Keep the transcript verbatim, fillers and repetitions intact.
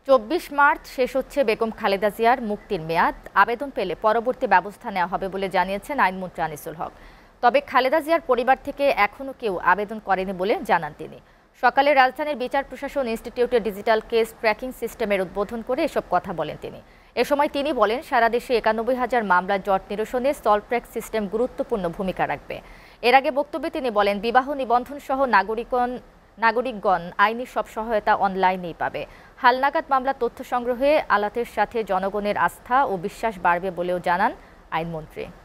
চব্বিশ মার্চ শেষ হচ্ছে বেগম খালেদা জিয়ার মুক্তির মেয়াদ। আবেদন পেলে পরবর্তী ব্যবস্থা নেওয়া হবে বলে জানিয়েছেন আইনমন্ত্রী আনিসুল হক। তবে খালেদা জিয়ার পরিবার থেকে এখনও কেউ আবেদন করেনি বলে জানান তিনি। সকালে রাজধানীর বিচার প্রশাসন ইনস্টিটিউটের ডিজিটাল কেস ট্র্যাকিং সিস্টেমের উদ্বোধন করে এসব কথা বলেন তিনি। এ সময় তিনি বলেন, সারা দেশে একানব্বই হাজার মামলা জট নিরসনে সলভ ট্র্যাক সিস্টেম গুরুত্বপূর্ণ ভূমিকা রাখবে। এর আগে বক্তব্যে তিনি বলেন, বিবাহ নিবন্ধন সহ নাগরিকগণ নাগরিকগণ আইনি সব সহায়তা অনলাইনেই পাবে। হালনাগাদ মামলা তথ্য সংগ্রহে আলাতের সাথে জনগণের আস্থা ও বিশ্বাস বাড়বে বলেও জানান আইনমন্ত্রী।